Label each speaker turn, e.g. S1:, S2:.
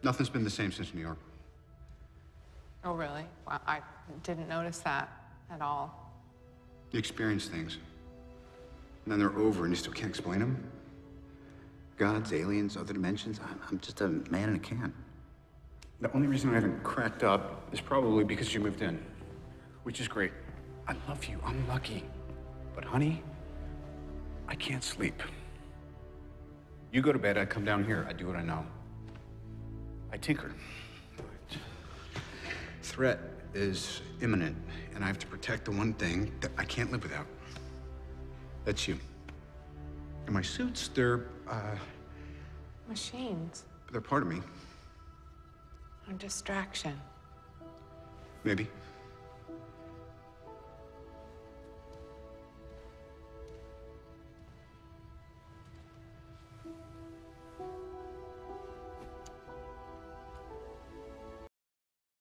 S1: Nothing's been the same since New York.
S2: Oh, really? Well, I didn't notice that at all.
S1: You experience things, and then they're over, and you still can't explain them. Gods, aliens, other dimensions. I'm just a man in a can. The only reason I haven't cracked up is probably because you moved in, which is great. I love you. I'm lucky. But, honey, I can't sleep. You go to bed, I come down here. I do what I know. I tinker. Threat is imminent, and I have to protect the one thing that I can't live without. That's you. And my suits, they're,
S2: Machines.
S1: they're part of me.
S2: A distraction.
S1: Maybe.